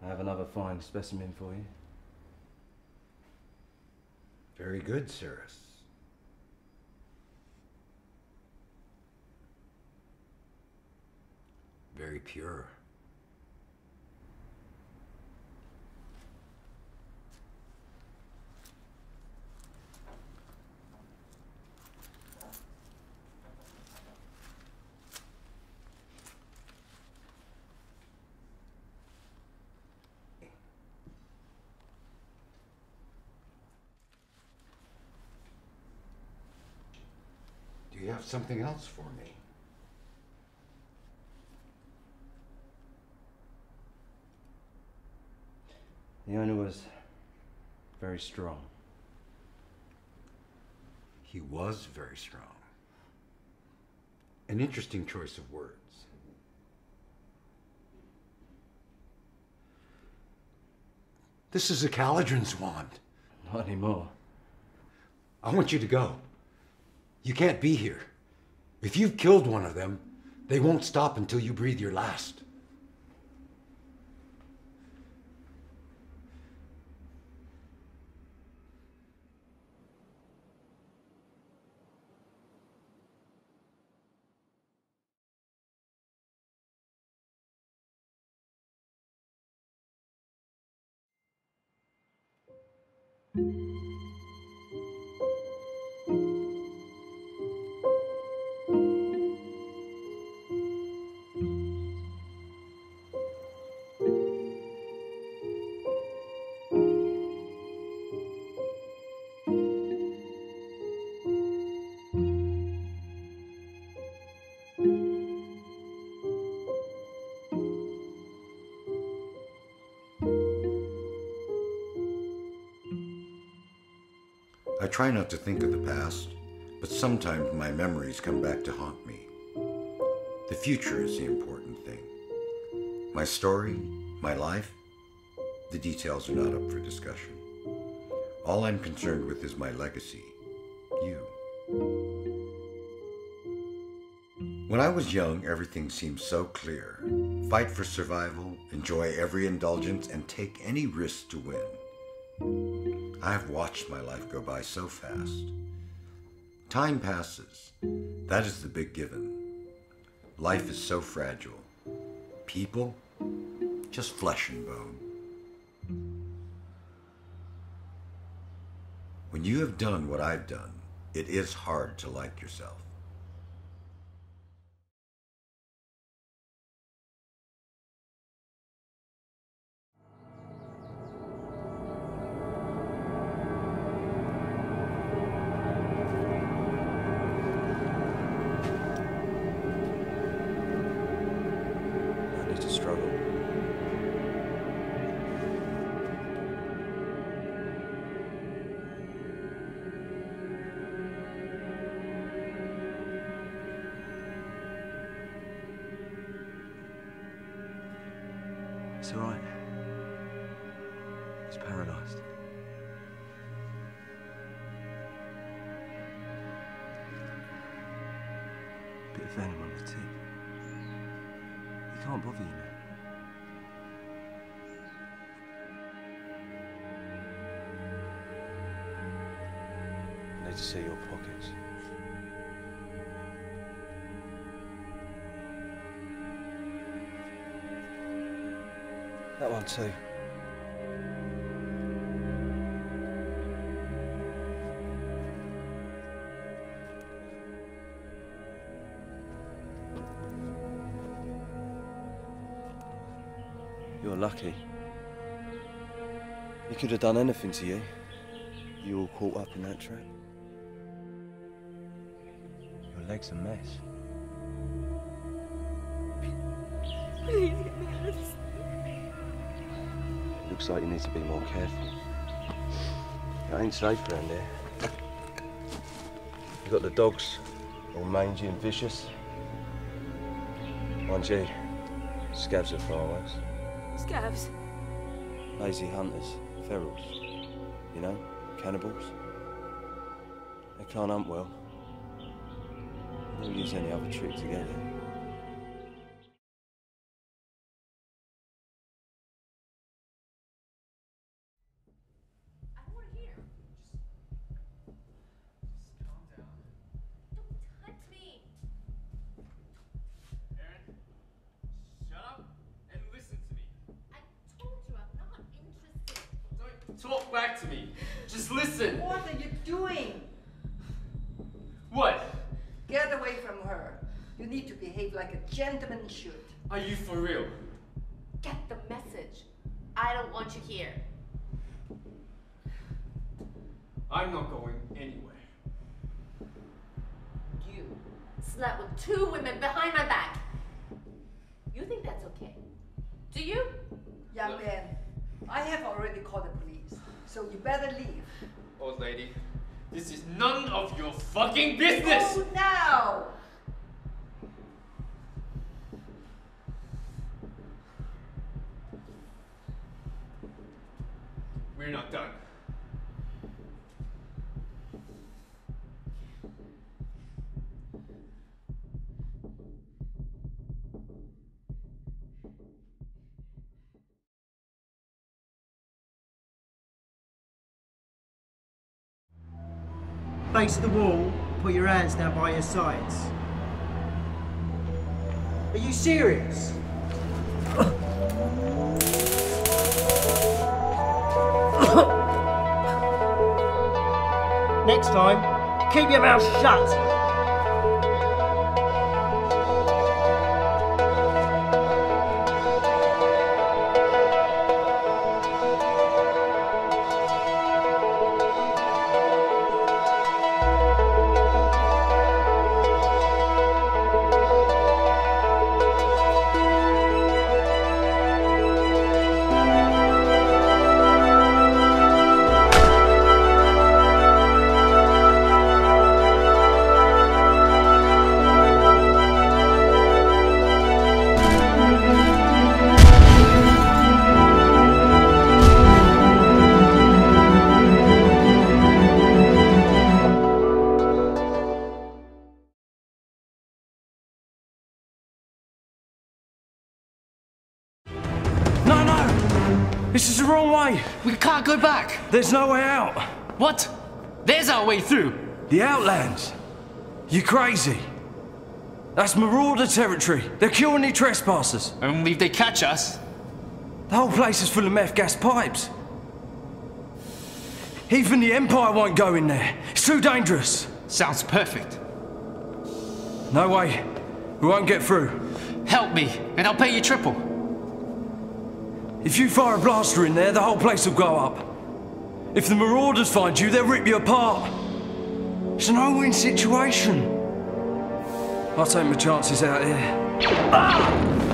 I have another fine specimen for you. Very good, Cirrus. Very pure. Do you have something else for me? The owner was very strong. He was very strong. An interesting choice of words. This is a Caledron's wand. Not anymore. I want you to go. You can't be here. If you've killed one of them, they won't stop until you breathe your last. I try not to think of the past, but sometimes my memories come back to haunt me. The future is the important thing. My story, my life, the details are not up for discussion. All I'm concerned with is my legacy, you. When I was young, everything seemed so clear. Fight for survival, enjoy every indulgence, and take any risk to win. I have watched my life go by so fast. Time passes. That is the big given. Life is so fragile. People, just flesh and bone. When you have done what I've done, it is hard to like yourself. To struggle. It's all right. He's paralyzed. Bit of venom on the tip. He can't bother you now. I need to see your pockets. That one too. You're lucky. He could have done anything to you. You all caught up in that trap. Your leg's a mess. Please get me out of this. It looks like you need to be more careful. It ain't safe around here. You've got the dogs, all mangy and vicious. Mind you, scabs are far worse. Scabs? Lazy hunters, ferals. You know, cannibals. They can't hunt well. They'll use any other trick to get you. Talk back to me. Just listen. What are you doing? What? Get away from her. You need to behave like a gentleman should. Are you for real? Get the message. I don't want you here. I'm not going anywhere. You slept with 2 women behind my back. You think that's okay? Do you? Young man, I have already called the police, so you better leave. Old lady, this is none of your fucking business! Go now! We're not done. Face the wall, put your hands down by your sides. Are you serious? Next time, keep your mouth shut. This is the wrong way. We can't go back. There's no way out. What? There's our way through. The Outlands. You crazy? That's Marauder territory. They're killing any trespassers. Only if they catch us. The whole place is full of meth gas pipes. Even the Empire won't go in there. It's too dangerous. Sounds perfect. No way. We won't get through. Help me, and I'll pay you triple. If you fire a blaster in there, the whole place will go up. If the Marauders find you, they'll rip you apart. It's a no-win situation. I'll take my chances out here. Ah!